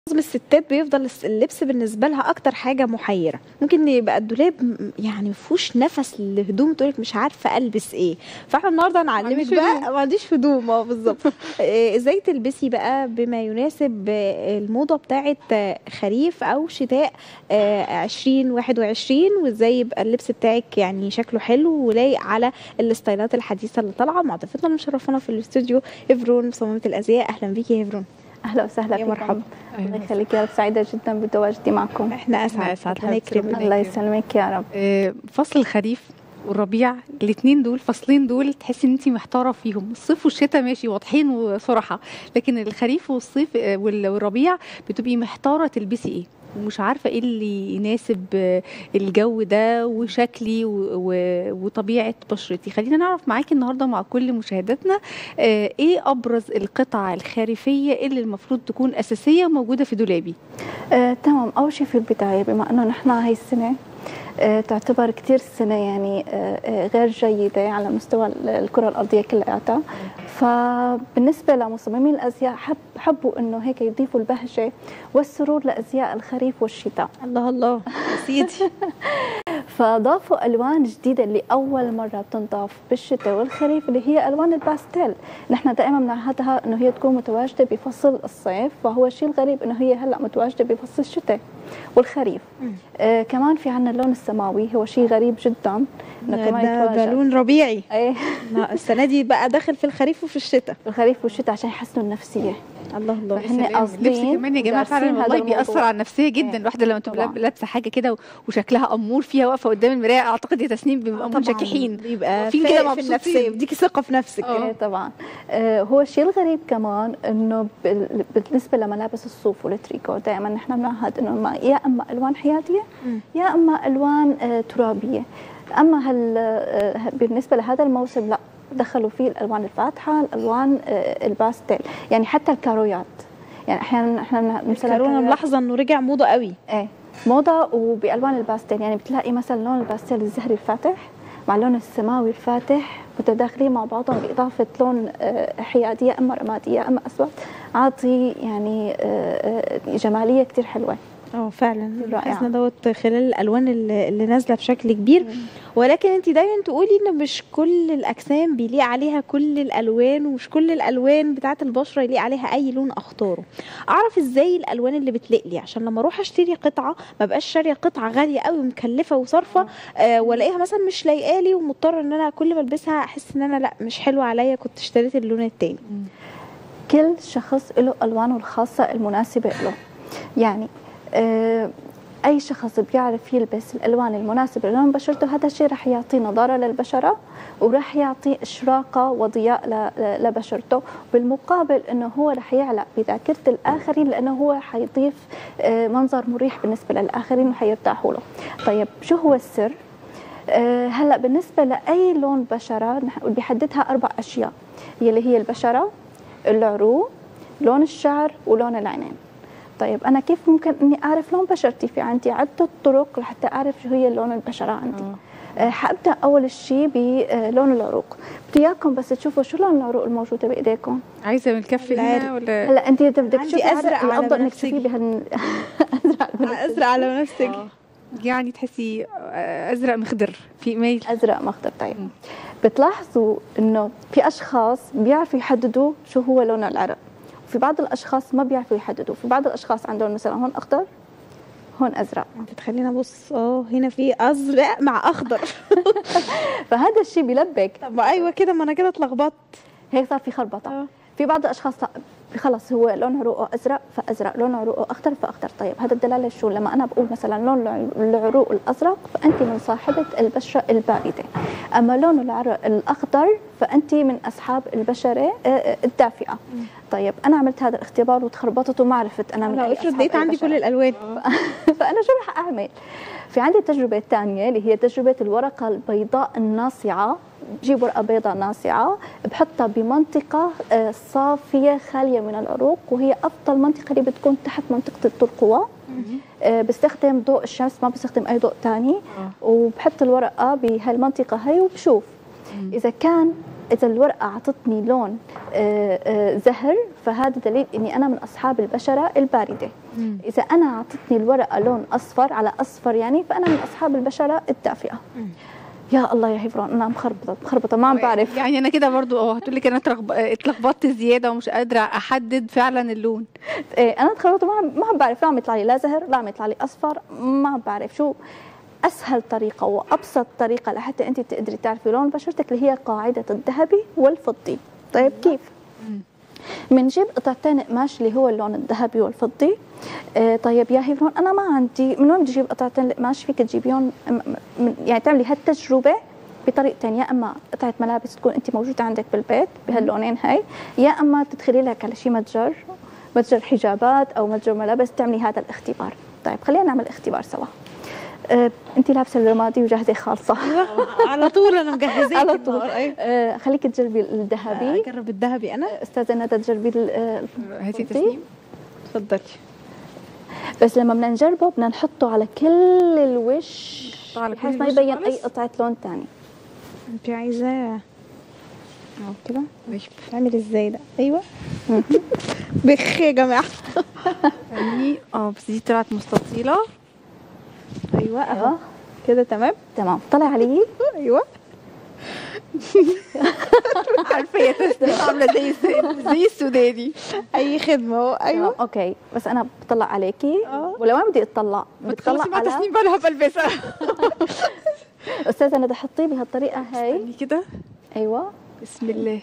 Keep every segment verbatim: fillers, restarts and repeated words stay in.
معظم الستات بيفضل الس- اللبس بالنسبه لها اكتر حاجه محيره. ممكن يبقى الدولاب م- يعني مفيهوش نفس للهدوم، تقولك مش عارفه البس ايه. فاحنا النهارده هنعلمك عنديش بقى هدوم. ما عنديش هدوم. اه بالظبط. إيه، ازاي تلبسي بقى بما يناسب آه، الموضه بتاعه آه، خريف او شتاء آه، ألفين وواحد وعشرين، وازاي يبقى اللبس بتاعك يعني شكله حلو ولايق على الستايلات الحديثه اللي طالعه. مع ضيفتنا المشرفه في الاستوديو هيفرون مصممه الازياء. اهلا بيكي يا هيفرون. اهلا وسهلا يا فيكم. مرحبا. الله يخليك يا رب، سعيده جدا بتواجدي معكم. احنا اسعد. إحنا أسعد. ربنا يكرمك. الله يسلمك يا رب. آه، فصل الخريف والربيع، الاثنين دول فصلين دول تحسي ان انت محتاره فيهم. الصيف والشتاء ماشي واضحين وصراحه، لكن الخريف والصيف آه، وال- والربيع بتبقي محتاره تلبسي ايه ومش عارفه ايه اللي يناسب آه، الجو ده وشكلي و- و- وطبيعه بشرتي. خلينا نعرف معاكي النهارده مع كل مشاهداتنا آه، ايه ابرز القطع الخريفيه اللي المفروض تكون اساسيه موجوده في دولابي. آه، تمام. اول شيء في البدايه، بما انه نحن هاي السنه آه، تعتبر كثير سنه يعني آه، آه، غير جيده على مستوى ال- الكره الارضيه كلياتها، فبالنسبه لمصممين الازياء حب حبوا انه هيك يضيفوا البهجه والسرور لازياء الخريف والشتاء. الله الله يا سيدي. فضافوا الوان جديده اللي اول مره بتنضاف بالشتاء والخريف، اللي هي الوان الباستيل. نحن دائما بنعهدها انه هي تكون متواجده بفصل الصيف، فهو الشيء الغريب انه هي هلا متواجده بفصل الشتاء والخريف. آه كمان في عندنا اللون السماوي، هو شيء غريب جدا انه كمان ده, ده يتواجد. لون ربيعي. ايه لا، السنه دي بقى داخل في الخريف وفي الشتاء. الخريف والشتاء عشان يحسنوا النفسيه. الله الله. هن سلام. قاصدين اللبس كمان يا جماعه فعلا ودارسين هذا والله بيأثر الموضوع. على النفسيه جدا. إيه. الواحده لما تبقى طبعاً. لابسه حاجه كده وشكلها امور فيها واقفه قدام المرايه، اعتقد يا تسنيم بيبقوا طبعاً منشكحين بيبقى فين فايق كده في مبسوطين. النفسيه، بيديكي ثقه في نفسك. آه. ايه طبعا. آه هو الشيء الغريب كمان انه بال- بالنسبه لملابس الصوف والتريكو، دائما نحن بنعهد انه ما- يا اما الوان حياتيه مم. يا اما الوان آه ترابيه. اما هل آه بالنسبه لهذا الموسم لا، دخلوا فيه الالوان الفاتحه، الالوان آه الباستيل، يعني حتى الكارويات. يعني احيانا احنا مثلا كارونا الكارويات- ملاحظه انه رجع موضه قوي. ايه موضه وبالوان الباستيل. يعني بتلاقي مثلا لون الباستيل الزهري الفاتح مع اللون السماوي الفاتح متداخلين مع بعضهم باضافه لون آه، حياديه، اما رماديه اما اسود، عاطي يعني آه، آه، جماليه كثير حلوه. اه فعلا رائعة. لاحظنا دوت خلال الالوان اللي, اللي نازله بشكل كبير. ولكن انت دايما تقولي ان مش كل الاجسام بيليق عليها كل الالوان، ومش كل الالوان بتاعه البشره يليق عليها اي لون اختاره. اعرف ازاي الالوان اللي بتليق لي عشان لما اروح اشتري قطعه ما بقاش شاريه قطعه غاليه قوي ومكلفه وصارفه آه والاقيها مثلا مش لايقالي ومضطره ان انا كل ما البسها احس ان انا لا مش حلوه عليا، كنت اشتريت اللون التاني. كل شخص له الوانه الخاصه المناسبه له. يعني آه، اي شخص بيعرف يلبس الالوان المناسبه للون بشرته، هذا الشيء رح يعطي نضاره للبشره وراح يعطي اشراقه وضياء ل- ل- لبشرته. بالمقابل انه هو رح يعلق بذاكره الاخرين، لانه هو حيضيف آه، منظر مريح بالنسبه للاخرين وحيرتاحوا له. طيب شو هو السر؟ آه، هلا بالنسبه لاي لون بشره نح- بيحددها اربع اشياء، هي اللي هي البشره، العروق، لون الشعر، ولون العينين. طيب انا كيف ممكن اني اعرف لون بشرتي؟ في عندي عده طرق لحتى اعرف شو هي لون البشره عندي. أه حابدا اول شيء بلون العروق. بدي اياكم بس تشوفوا شو لون العروق الموجوده بايديكم. عايزه من الكف هنا ولا هلا انت اذا بدك عندي تشوفي أزرق على الافضل انك بنفسجي. تشوفيه بهال ازرق بنفسجي. ازرق على بنفسك. يعني تحسي آه، ازرق مخضر في ميل. ازرق مخضر. طيب بتلاحظوا انه في اشخاص بيعرفوا يحددوا شو هو لون العرق، وفي بعض الاشخاص ما بيعرفوا يحددوا. في بعض الاشخاص عندهم مثلا هون اخضر، هون ازرق. انت تخلينا ابص اه هنا في ازرق مع اخضر. فهذا الشيء بيلبك. طب ما ايوه كده، ما انا كده اتلخبطت. هيك صار في خربطه. آه. في بعض الاشخاص لا، خلص هو لون عروقه ازرق فازرق، لون عروقه اخضر فاخضر. طيب هذا الدلاله شو؟ لما انا بقول مثلا لون العروق الازرق فانت من صاحبه البشره البارده، اما لون العرق الاخضر فانت من اصحاب البشره آه، آه، الدافئه. طيب انا عملت هذا الاختبار وتخربطت وما عرفت انا من لو أي افرض أصحاب لقيت عندي البشرة. كل الالوان. فانا شو رح اعمل؟ في عندي التجربه الثانيه اللي هي تجربه الورقه البيضاء الناصعه. بجيب ورقه بيضاء ناصعه بحطها بمنطقه آه، صافيه خاليه من العروق، وهي افضل منطقه اللي بتكون تحت منطقه الترقوه. آه، بستخدم ضوء الشمس، ما بستخدم اي ضوء ثاني، وبحط الورقه بهالمنطقه هي وبشوف اذا كان اذا الورقه اعطتني لون آه، آه، زهر فهذا دليل اني انا من اصحاب البشره البارده. مم. اذا انا اعطتني الورقه لون اصفر على اصفر يعني فانا من اصحاب البشره الدافئه. مم. يا الله يا هيفرون انا مخربطه مخربطه ما عم بعرف. يعني انا كده برضو اه هتقول لك انا اترغب- اتلخبطت زياده ومش قادره احدد فعلا اللون. إيه انا تخربطه ما عم ما عم بعرف، لا عم يطلع لي لا زهر لا عم يطلع لي اصفر، ما عم بعرف شو اسهل طريقه وابسط طريقه لحتى انت تقدري تعرفي لون بشرتك اللي هي قاعده الذهبي والفضي. طيب كيف؟ بنجيب قطعتين قماش اللي هو اللون الذهبي والفضي. آه طيب يا هيفرون انا ما عندي، من وين بدي اجيب قطعتين القماش؟ فيك تجيبيهم م- م- يعني تعملي هالتجربه بطريقتين، يا اما قطعه ملابس تكون انت موجوده عندك بالبيت بهاللونين هاي، يا اما تدخلي لك على شي متجر متجر حجابات او متجر ملابس تعملي هذا الاختبار. طيب خلينا نعمل اختبار سوا. آه، انت لابسه الرمادي وجاهزه خالصه. على طول انا مجهزاكي على طول. النهار. أيوة. آه، خليك تجربي الذهبي. اجرب الذهبي انا. استاذه ندى تجربي ال- آه، هاتي الفضي. تسنيم. اتفضلي. بس لما بدنا نجربه بدنا نحطه على كل الوش نحطه على كل بحيث ما الوش يبين خالص؟ اي قطعه لون ثاني. انت عايزاه اهو كده ماشي. بتعمل ازاي ده؟ ايوه. بخ يا جماعه. يعني اه بس دي طلعت مستطيله. ايوه اهو ايوه كده تمام. تمام طلع علي. ايوه عارفه يا تسنيم عامله زي الس- زي السوداني. اي خدمه اهو. تمام ايوه اوكي بس انا بطلع عليكي اه. ولا وين بدي اطلع؟ بتطلع بتخلصي مع على تسنيم بقى انا بلبسها. استاذه ندى حطيه بهالطريقه هاي. استني كده. ايوه بسم الله.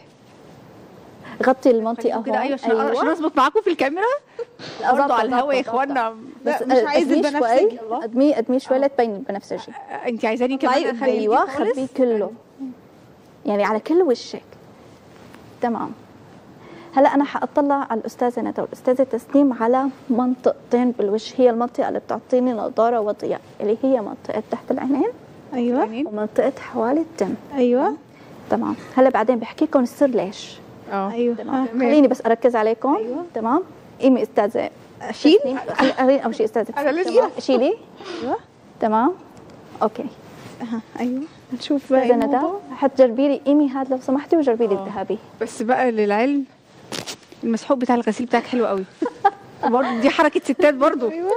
غطي المنطقه خليكم هون. كده ايوه عشان عشان اظبط معاكم في الكاميرا. لا، برضه ظبطة، على الهوا يا ظبطة، اخوانا. لا، بس مش عايز أدميه البنفسجي. شوي. ادميه ادميه شوي لتبين البنفسجي. انت عايزاني كمان طيب، اخلي ايوه ايوه خالص. خبيه كله يعني على كل وشك. تمام. هلا انا حاطلع على الاستاذه ندى والاستاذه تسنيم على منطقتين بالوش، هي المنطقه اللي بتعطيني نضاره وضياء اللي هي منطقه تحت العينين ايوه يعني ومنطقه حوالي الدم. ايوه تمام. هلا بعدين بحكي لكم السر ليش. اه ايوه تمام. ها. خليني بس اركز عليكم. أيوة. تمام. قيمي استاذه اشيل. تسنيم. خلي- خليني اول شيء استاذه أنا تسنيم. لازم. تمام. شيلي. ايوه تمام. اوكي. ها. ايوه نشوف بقى استاذه إيه ندى الموضوع. حتجربي لي قيمي هذا لو سمحتي وجربي لي آه. الذهبي. بس بقى للعلم المسحوق بتاع الغسيل بتاعك حلو قوي. برضه دي حركه ستات برضه. ايوه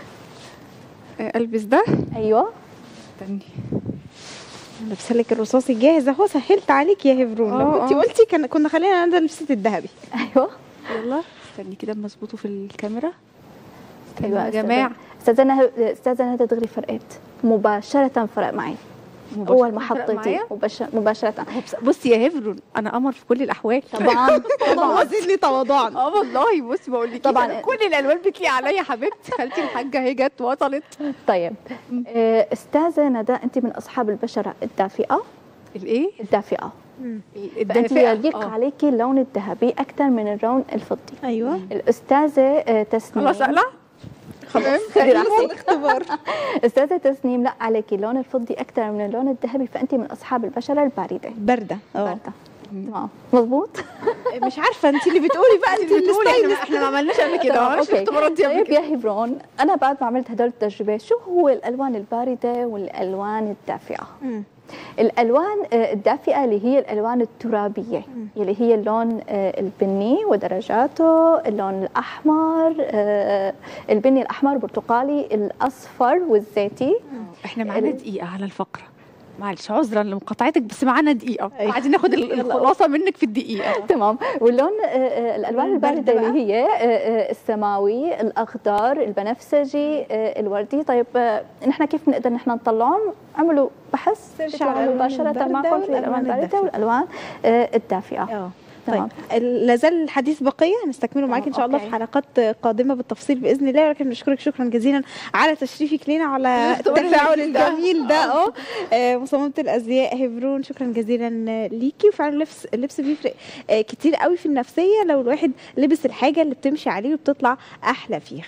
آه، البس ده. ايوه استني. لابسه لك الرصاصي جاهز اهو. سهلت عليك يا هيفرون. لو اه، كنت اه. قلتي كان كنا خلينا ندى لبست الذهبي. ايوه يلا استني كده اما اظبطه في الكاميرا. ايوه يا جماعه استاذه ندى استاذه ندى دغري فرقت مباشره، فرق معي اول ما فرق حطيتي معايا؟ مباشره مباشره. بصي يا هيفرون انا قمر في كل الاحوال. طبعا طبعا وزني تواضعا. اه والله بصي بقول لك طبعاً. طبعا كل الالوان بتليق عليا حبيبتي. خالتي الحاجه هي جت وصلت. طيب آه، استاذه ندى انت من اصحاب البشره الدافئه الايه الدافئه فانت الدافئه يليق آه. عليكي اللون الذهبي اكثر من اللون الفضي. ايوه الاستاذه آه، تسنيم خلاص اقلع. خلاص خدي خلص راحتك. الاختبار. استاذه تسنيم لا عليكي اللون الفضي اكثر من اللون الذهبي فانت من اصحاب البشره البارده. بارده اه. بارده تمام مضبوط. مش عارفه انت اللي بتقولي بقى. انت اللي بتقولي ستايل. احنا احنا ما عملناش قبل كده. ما تمام، عملناش أوكي. الاختبارات دي قبل طيب كده. يا هيفرون انا بعد ما عملت هدول التجربه شو هو الالوان البارده والالوان الدافئه؟ مم. الالوان آه، الدافئه اللي هي الالوان الترابيه اللي هي اللون آه، البني ودرجاته، اللون الاحمر آه، البني الاحمر برتقالي الاصفر والزيتي. احنا معانا دقيقه على الفقره. معلش عذرا لمقاطعتك بس معانا دقيقه. أيوة. عايزين ناخد ال- الخلاصه منك في الدقيقه. تمام. واللون آه، آه، الالوان الباردة البارده بقى؟ اللي هي آه، آه، السماوي الاخضر البنفسجي آه، الوردي. طيب آه، نحن كيف بنقدر نحن نطلعهم؟ عملوا بحث سيرش بيطلعوا على الألوان مباشره الباردة معكم في الالوان والألوان البارده الدافئة. والالوان آه، الدافئه. اه تمام. طيب لازال الحديث بقيه هنستكمله معاكي ان شاء الله أوكي. في حلقات قادمه بالتفصيل باذن الله. ولكن بنشكرك شكرا جزيلا على تشريفك لينا على الاختبار التفاعل اللذيذ ده. الجميل ده. اه آه، مصممه الازياء هيفرون شكرا جزيلا ليكي. وفعلا اللبس اللبس بيفرق آه، كتير قوي في النفسيه لو الواحد لبس الحاجه اللي بتمشي عليه وبتطلع احلى فيها.